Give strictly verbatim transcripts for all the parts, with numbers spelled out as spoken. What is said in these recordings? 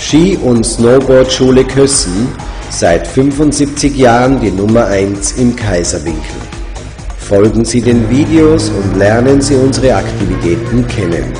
Ski- und Snowboardschule Kössen, seit fünfundsiebzig Jahren die Nummer eins im Kaiserwinkel. Folgen Sie den Videos und lernen Sie unsere Aktivitäten kennen.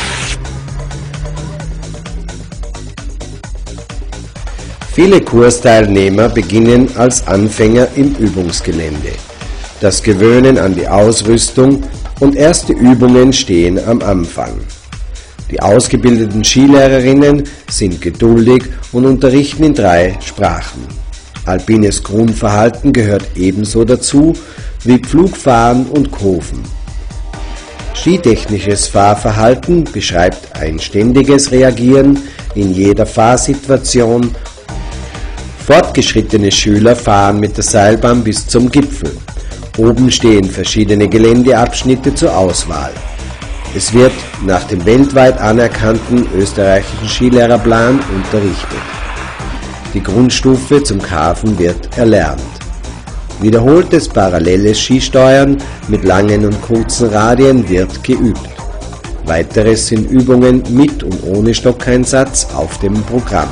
Viele Kursteilnehmer beginnen als Anfänger im Übungsgelände. Das Gewöhnen an die Ausrüstung und erste Übungen stehen am Anfang. Die ausgebildeten Skilehrerinnen sind geduldig und unterrichten in drei Sprachen. Alpines Grundverhalten gehört ebenso dazu wie Pflugfahren und Kurven. Skitechnisches Fahrverhalten beschreibt ein ständiges Reagieren in jeder Fahrsituation. Fortgeschrittene Schüler fahren mit der Seilbahn bis zum Gipfel. Oben stehen verschiedene Geländeabschnitte zur Auswahl. Es wird nach dem weltweit anerkannten österreichischen Skilehrerplan unterrichtet. Die Grundstufe zum Karten wird erlernt. Wiederholtes paralleles Skisteuern mit langen und kurzen Radien wird geübt. Weiteres sind Übungen mit und ohne Stockeinsatz auf dem Programm.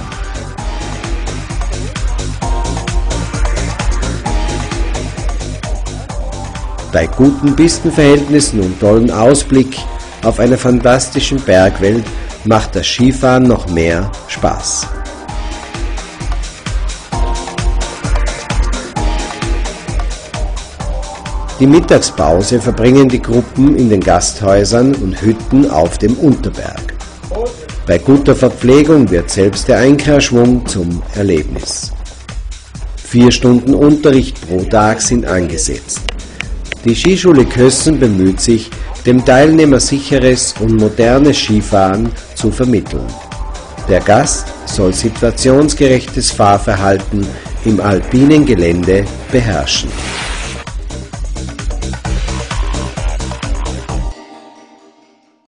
Bei guten Pistenverhältnissen und tollen Ausblick auf einer fantastischen Bergwelt macht das Skifahren noch mehr Spaß. Die Mittagspause verbringen die Gruppen in den Gasthäusern und Hütten auf dem Unterberg. Bei guter Verpflegung wird selbst der Einkehrschwung zum Erlebnis. Vier Stunden Unterricht pro Tag sind angesetzt. Die Skischule Kössen bemüht sich, dem Teilnehmer sicheres und modernes Skifahren zu vermitteln. Der Gast soll situationsgerechtes Fahrverhalten im alpinen Gelände beherrschen.